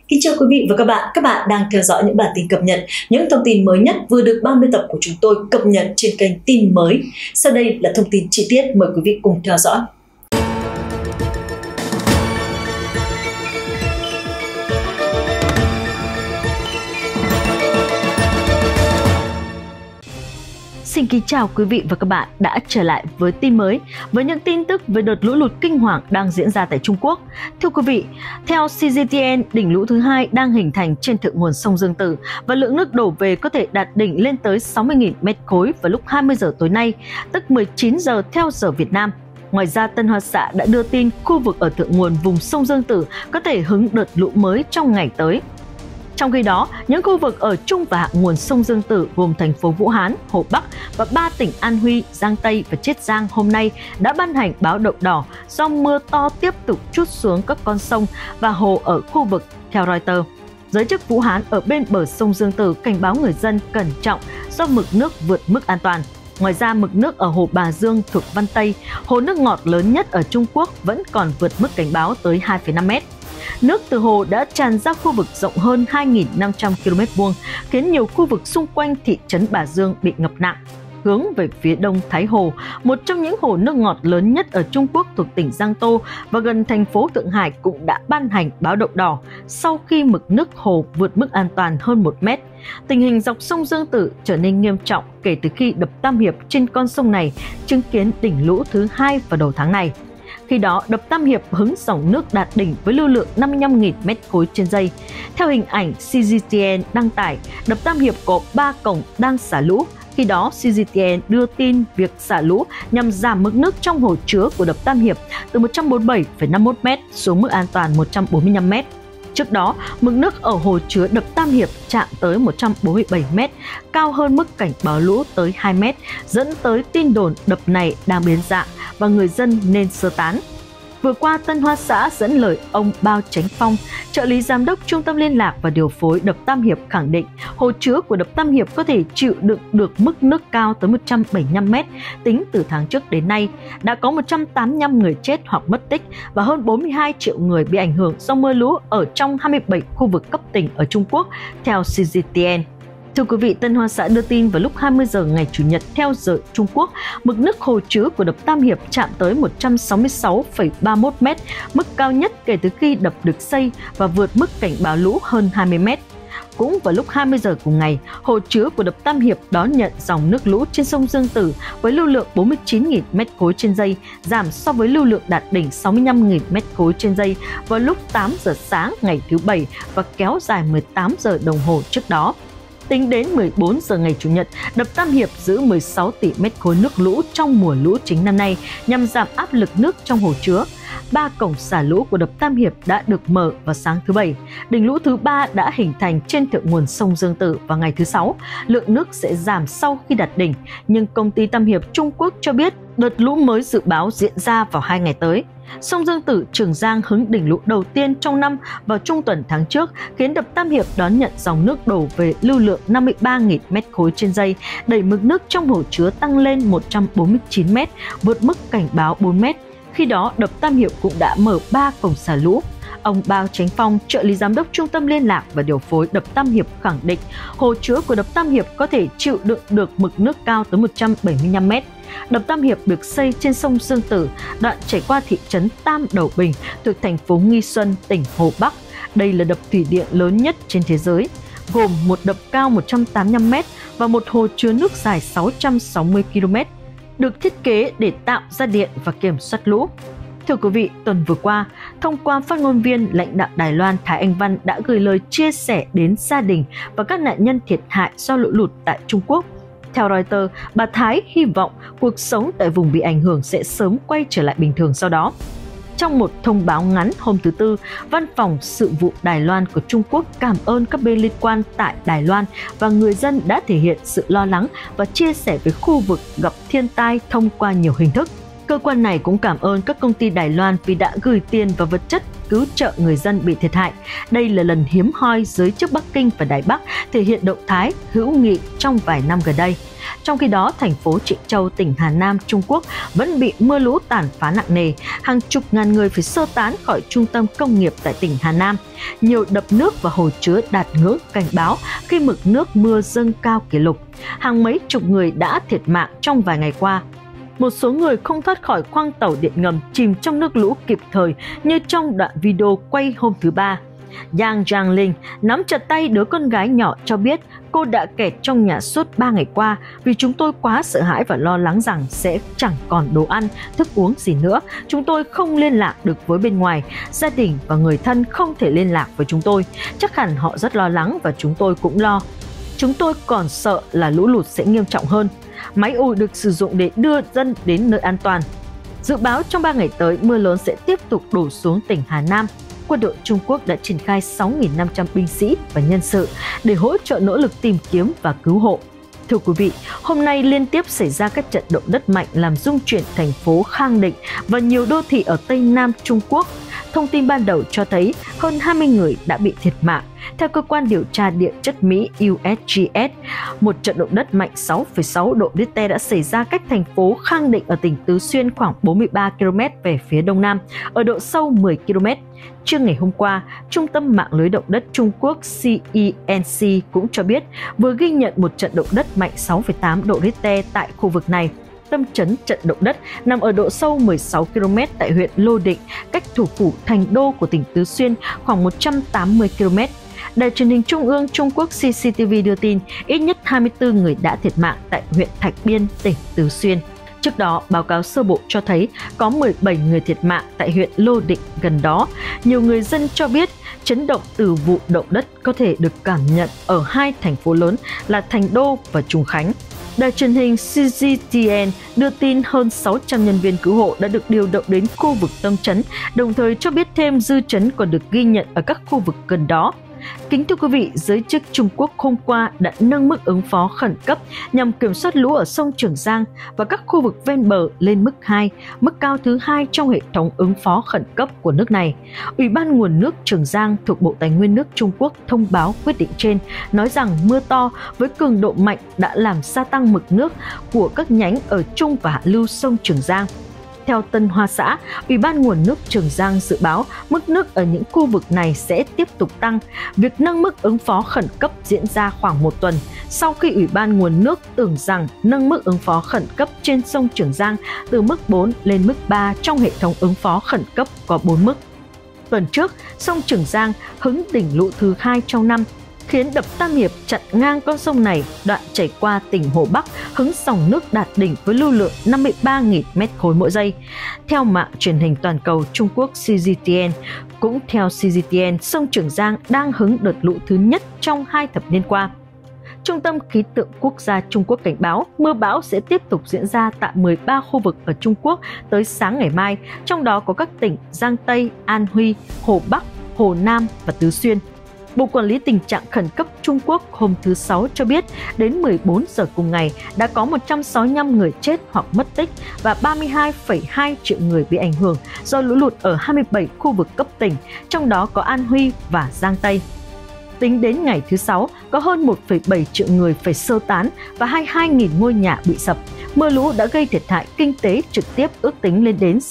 Kính chào quý vị và các bạn đang theo dõi những bản tin cập nhật, những thông tin mới nhất vừa được 30 tập của chúng tôi cập nhật trên kênh Tin Mới. Sau đây là thông tin chi tiết, mời quý vị cùng theo dõi. Xin kính chào quý vị và các bạn đã trở lại với Tin Mới, với những tin tức về đợt lũ lụt kinh hoàng đang diễn ra tại Trung Quốc. Thưa quý vị, theo CGTN, đỉnh lũ thứ hai đang hình thành trên thượng nguồn sông Dương Tử và lượng nước đổ về có thể đạt đỉnh lên tới 60.000 mét khối vào lúc 20 giờ tối nay, tức 19 giờ theo giờ Việt Nam. Ngoài ra, Tân Hoa Xã đã đưa tin khu vực ở thượng nguồn vùng sông Dương Tử có thể hứng đợt lũ mới trong ngày tới. Trong khi đó, những khu vực ở trung và hạ nguồn sông Dương Tử gồm thành phố Vũ Hán, Hồ Bắc và 3 tỉnh An Huy, Giang Tây và Chiết Giang hôm nay đã ban hành báo động đỏ do mưa to tiếp tục trút xuống các con sông và hồ ở khu vực, theo Reuters. Giới chức Vũ Hán ở bên bờ sông Dương Tử cảnh báo người dân cẩn trọng do mực nước vượt mức an toàn. Ngoài ra, mực nước ở hồ Bà Dương thuộc Văn Tây, hồ nước ngọt lớn nhất ở Trung Quốc vẫn còn vượt mức cảnh báo tới 2,5 mét. Nước từ hồ đã tràn ra khu vực rộng hơn 2.500 km2, khiến nhiều khu vực xung quanh thị trấn Bà Dương bị ngập nặng. Hướng về phía đông Thái Hồ, một trong những hồ nước ngọt lớn nhất ở Trung Quốc thuộc tỉnh Giang Tô và gần thành phố Thượng Hải cũng đã ban hành báo động đỏ sau khi mực nước hồ vượt mức an toàn hơn 1 mét. Tình hình dọc sông Dương Tử trở nên nghiêm trọng kể từ khi đập Tam Hiệp trên con sông này chứng kiến đỉnh lũ thứ hai vào đầu tháng này. Khi đó, đập Tam Hiệp hứng dòng nước đạt đỉnh với lưu lượng 55.000 mét khối trên giây. Theo hình ảnh CGTN đăng tải, đập Tam Hiệp có 3 cổng đang xả lũ. Khi đó, CGTN đưa tin việc xả lũ nhằm giảm mức nước trong hồ chứa của đập Tam Hiệp từ 147,51 mét xuống mức an toàn 145 mét. Trước đó, mực nước ở hồ chứa đập Tam Hiệp chạm tới 147 mét, cao hơn mức cảnh báo lũ tới 2 mét, dẫn tới tin đồn đập này đang biến dạng và người dân nên sơ tán. Vừa qua, Tân Hoa Xã dẫn lời ông Bao Chánh Phong, trợ lý giám đốc Trung tâm Liên lạc và Điều phối đập Tam Hiệp khẳng định hồ chứa của đập Tam Hiệp có thể chịu đựng được mức nước cao tới 175 mét tính từ tháng trước đến nay. Đã có 185 người chết hoặc mất tích và hơn 42 triệu người bị ảnh hưởng do mưa lũ ở trong 27 khu vực cấp tỉnh ở Trung Quốc, theo CGTN. Thưa quý vị, Tân Hoa Xã đưa tin vào lúc 20 giờ ngày Chủ nhật theo giờ Trung Quốc, mực nước hồ chứa của đập Tam Hiệp chạm tới 166,31 mét, mức cao nhất kể từ khi đập được xây và vượt mức cảnh báo lũ hơn 20 mét. Cũng vào lúc 20 giờ cùng ngày, hồ chứa của đập Tam Hiệp đón nhận dòng nước lũ trên sông Dương Tử với lưu lượng 49.000 mét khối trên giây, giảm so với lưu lượng đạt đỉnh 65.000 mét khối trên giây vào lúc 8 giờ sáng ngày thứ Bảy và kéo dài 18 giờ đồng hồ trước đó. Tính đến 14 giờ ngày Chủ nhật, đập Tam Hiệp giữ 16 tỷ mét khối nước lũ trong mùa lũ chính năm nay nhằm giảm áp lực nước trong hồ chứa. 3 cổng xả lũ của đập Tam Hiệp đã được mở vào sáng thứ Bảy. Đỉnh lũ thứ 3 đã hình thành trên thượng nguồn sông Dương Tử vào ngày thứ Sáu. Lượng nước sẽ giảm sau khi đạt đỉnh, nhưng công ty Tam Hiệp Trung Quốc cho biết đợt lũ mới dự báo diễn ra vào 2 ngày tới. Sông Dương Tử Trường Giang hứng đỉnh lũ đầu tiên trong năm vào trung tuần tháng trước, khiến đập Tam Hiệp đón nhận dòng nước đổ về lưu lượng 53.000 mét khối trên giây, đẩy mực nước trong hồ chứa tăng lên 149 mét, vượt mức cảnh báo 4 mét. Khi đó, đập Tam Hiệp cũng đã mở 3 cổng xả lũ. Ông Bao Chánh Phong, trợ lý giám đốc Trung tâm Liên lạc và Điều phối đập Tam Hiệp khẳng định hồ chứa của đập Tam Hiệp có thể chịu đựng được mực nước cao tới 175 mét. Đập Tam Hiệp được xây trên sông Dương Tử, đoạn chảy qua thị trấn Tam Đầu Bình thuộc thành phố Nghi Xuân, tỉnh Hồ Bắc. Đây là đập thủy điện lớn nhất trên thế giới, gồm một đập cao 185 mét và một hồ chứa nước dài 660 km, được thiết kế để tạo ra điện và kiểm soát lũ. Thưa quý vị, tuần vừa qua, thông qua phát ngôn viên, lãnh đạo Đài Loan Thái Anh Văn đã gửi lời chia sẻ đến gia đình và các nạn nhân thiệt hại do lũ lụt tại Trung Quốc. Theo Reuters, bà Thái hy vọng cuộc sống tại vùng bị ảnh hưởng sẽ sớm quay trở lại bình thường sau đó. Trong một thông báo ngắn hôm thứ Tư, Văn phòng Sự vụ Đài Loan của Trung Quốc cảm ơn các bên liên quan tại Đài Loan và người dân đã thể hiện sự lo lắng và chia sẻ với khu vực gặp thiên tai thông qua nhiều hình thức. Cơ quan này cũng cảm ơn các công ty Đài Loan vì đã gửi tiền và vật chất cứu trợ người dân bị thiệt hại. Đây là lần hiếm hoi giới chức Bắc Kinh và Đài Bắc thể hiện động thái hữu nghị trong vài năm gần đây. Trong khi đó, thành phố Trịnh Châu, tỉnh Hà Nam, Trung Quốc vẫn bị mưa lũ tàn phá nặng nề. Hàng chục ngàn người phải sơ tán khỏi trung tâm công nghiệp tại tỉnh Hà Nam. Nhiều đập nước và hồ chứa đạt ngưỡng cảnh báo khi mực nước mưa dâng cao kỷ lục. Hàng mấy chục người đã thiệt mạng trong vài ngày qua. Một số người không thoát khỏi khoang tàu điện ngầm chìm trong nước lũ kịp thời như trong đoạn video quay hôm thứ Ba. Yang Jiangling nắm chặt tay đứa con gái nhỏ cho biết cô đã kẹt trong nhà suốt 3 ngày qua vì chúng tôi quá sợ hãi và lo lắng rằng sẽ chẳng còn đồ ăn, thức uống gì nữa. Chúng tôi không liên lạc được với bên ngoài, gia đình và người thân không thể liên lạc với chúng tôi. Chắc hẳn họ rất lo lắng và chúng tôi cũng lo. Chúng tôi còn sợ là lũ lụt sẽ nghiêm trọng hơn. Máy ủi được sử dụng để đưa dân đến nơi an toàn. Dự báo trong 3 ngày tới, mưa lớn sẽ tiếp tục đổ xuống tỉnh Hà Nam. Quân đội Trung Quốc đã triển khai 6.500 binh sĩ và nhân sự để hỗ trợ nỗ lực tìm kiếm và cứu hộ. Thưa quý vị, hôm nay liên tiếp xảy ra các trận động đất mạnh làm rung chuyển thành phố Khang Định và nhiều đô thị ở Tây Nam Trung Quốc. Thông tin ban đầu cho thấy hơn 20 người đã bị thiệt mạng. Theo cơ quan điều tra địa chất Mỹ USGS, một trận động đất mạnh 6,6 độ Richter đã xảy ra cách thành phố Khang Định ở tỉnh Tứ Xuyên khoảng 43 km về phía đông nam, ở độ sâu 10 km. Trưa ngày hôm qua, Trung tâm Mạng lưới động đất Trung Quốc CENC cũng cho biết vừa ghi nhận một trận động đất mạnh 6,8 độ Richter tại khu vực này. Tâm chấn trận động đất nằm ở độ sâu 16 km tại huyện Lô Định, cách thủ phủ Thành Đô của tỉnh Tứ Xuyên khoảng 180 km. Đài truyền hình Trung ương Trung Quốc CCTV đưa tin ít nhất 24 người đã thiệt mạng tại huyện Thạch Biên, tỉnh Tứ Xuyên. Trước đó, báo cáo sơ bộ cho thấy có 17 người thiệt mạng tại huyện Lô Định gần đó. Nhiều người dân cho biết chấn động từ vụ động đất có thể được cảm nhận ở hai thành phố lớn là Thành Đô và Trùng Khánh. Đài truyền hình CGTN đưa tin hơn 600 nhân viên cứu hộ đã được điều động đến khu vực tâm chấn, đồng thời cho biết thêm dư chấn còn được ghi nhận ở các khu vực gần đó. Kính thưa quý vị, giới chức Trung Quốc hôm qua đã nâng mức ứng phó khẩn cấp nhằm kiểm soát lũ ở sông Trường Giang và các khu vực ven bờ lên mức 2, mức cao thứ 2 trong hệ thống ứng phó khẩn cấp của nước này. Ủy ban nguồn nước Trường Giang thuộc Bộ Tài nguyên nước Trung Quốc thông báo quyết định trên, nói rằng mưa to với cường độ mạnh đã làm gia tăng mực nước của các nhánh ở trung và hạ lưu sông Trường Giang. Theo Tân Hoa Xã, Ủy ban nguồn nước Trường Giang dự báo mức nước ở những khu vực này sẽ tiếp tục tăng. Việc nâng mức ứng phó khẩn cấp diễn ra khoảng một tuần sau khi Ủy ban nguồn nước tưởng rằng nâng mức ứng phó khẩn cấp trên sông Trường Giang từ mức 4 lên mức 3 trong hệ thống ứng phó khẩn cấp có 4 mức. Tuần trước, sông Trường Giang hứng đỉnh lũ thứ 2 trong năm, khiến đập Tam Hiệp chặn ngang con sông này đoạn chảy qua tỉnh Hồ Bắc hứng dòng nước đạt đỉnh với lưu lượng 53.000 mét khối mỗi giây. Theo mạng truyền hình toàn cầu Trung Quốc CGTN, cũng theo CGTN, sông Trường Giang đang hứng đợt lũ thứ nhất trong 2 thập niên qua. Trung tâm Khí tượng Quốc gia Trung Quốc cảnh báo mưa bão sẽ tiếp tục diễn ra tại 13 khu vực ở Trung Quốc tới sáng ngày mai, trong đó có các tỉnh Giang Tây, An Huy, Hồ Bắc, Hồ Nam và Tứ Xuyên. Bộ Quản lý Tình trạng Khẩn cấp Trung Quốc hôm thứ Sáu cho biết đến 14 giờ cùng ngày đã có 165 người chết hoặc mất tích và 32,2 triệu người bị ảnh hưởng do lũ lụt ở 27 khu vực cấp tỉnh, trong đó có An Huy và Giang Tây. Tính đến ngày thứ Sáu, có hơn 1,7 triệu người phải sơ tán và 22.000 ngôi nhà bị sập. Mưa lũ đã gây thiệt hại kinh tế trực tiếp ước tính lên đến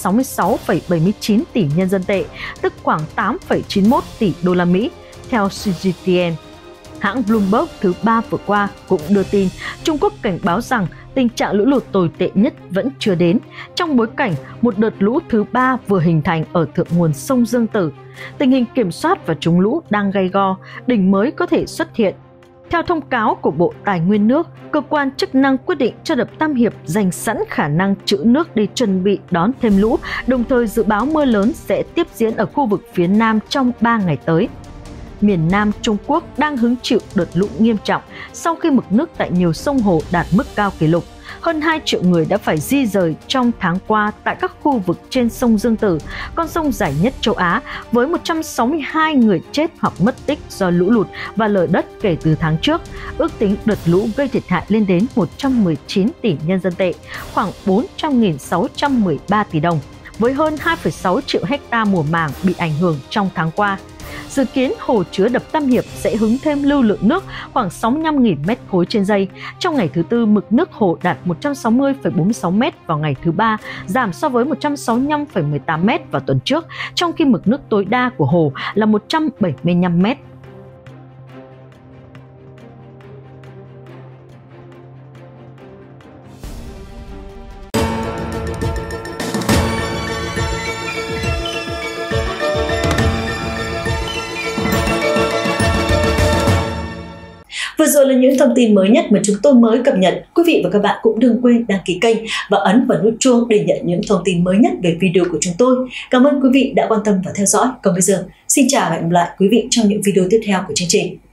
66,79 tỷ nhân dân tệ, tức khoảng 8,91 tỷ đô la Mỹ. Theo CGTN, hãng Bloomberg thứ Ba vừa qua cũng đưa tin Trung Quốc cảnh báo rằng tình trạng lũ lụt tồi tệ nhất vẫn chưa đến, trong bối cảnh một đợt lũ thứ 3 vừa hình thành ở thượng nguồn sông Dương Tử. Tình hình kiểm soát và chống lũ đang gay go, đỉnh mới có thể xuất hiện. Theo thông cáo của Bộ Tài nguyên nước, cơ quan chức năng quyết định cho đập Tam Hiệp dành sẵn khả năng trữ nước để chuẩn bị đón thêm lũ, đồng thời dự báo mưa lớn sẽ tiếp diễn ở khu vực phía Nam trong 3 ngày tới. Miền Nam Trung Quốc đang hứng chịu đợt lũ nghiêm trọng sau khi mực nước tại nhiều sông hồ đạt mức cao kỷ lục. Hơn 2 triệu người đã phải di rời trong tháng qua tại các khu vực trên sông Dương Tử, con sông dài nhất châu Á, với 162 người chết hoặc mất tích do lũ lụt và lở đất kể từ tháng trước. Ước tính đợt lũ gây thiệt hại lên đến 119 tỷ nhân dân tệ, khoảng 400.613 tỷ đồng. với hơn 2,6 triệu hecta mùa màng bị ảnh hưởng trong tháng qua. Dự kiến hồ chứa đập Tam Hiệp sẽ hứng thêm lưu lượng nước khoảng 65.000 m3 trên giây. Trong ngày thứ Tư, mực nước hồ đạt 160,46 m vào ngày thứ Ba, giảm so với 165,18 m vào tuần trước, trong khi mực nước tối đa của hồ là 175 m. Vừa rồi là những thông tin mới nhất mà chúng tôi mới cập nhật. Quý vị và các bạn cũng đừng quên đăng ký kênh và ấn vào nút chuông để nhận những thông tin mới nhất về video của chúng tôi. Cảm ơn quý vị đã quan tâm và theo dõi. Còn bây giờ, xin chào và hẹn gặp lại quý vị trong những video tiếp theo của chương trình.